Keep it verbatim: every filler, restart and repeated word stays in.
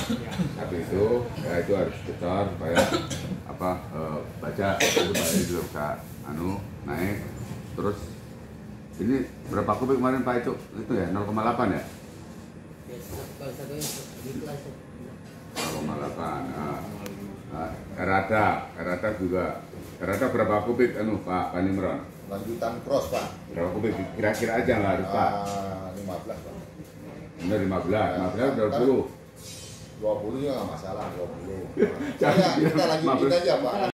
Tapi itu ya itu harus dicor supaya apa eh, baja itu baja itu bisa anu naik. Terus ini berapa kubik kemarin Pak itu? Itu ya nol koma delapan ya? nol koma delapan. Nah, nah, Erada, Erada juga. Erada berapa kubik anu Pak Panimron? Lanjutan cross Pak. Berapa kubik? Kira-kira aja lah Pak. Uh, lima belas Pak. Benar lima belas, lima belas dua puluh. dua puluh juga nggak masalah, dua puluh. Jangan Ya, kita lanjutin aja Pak.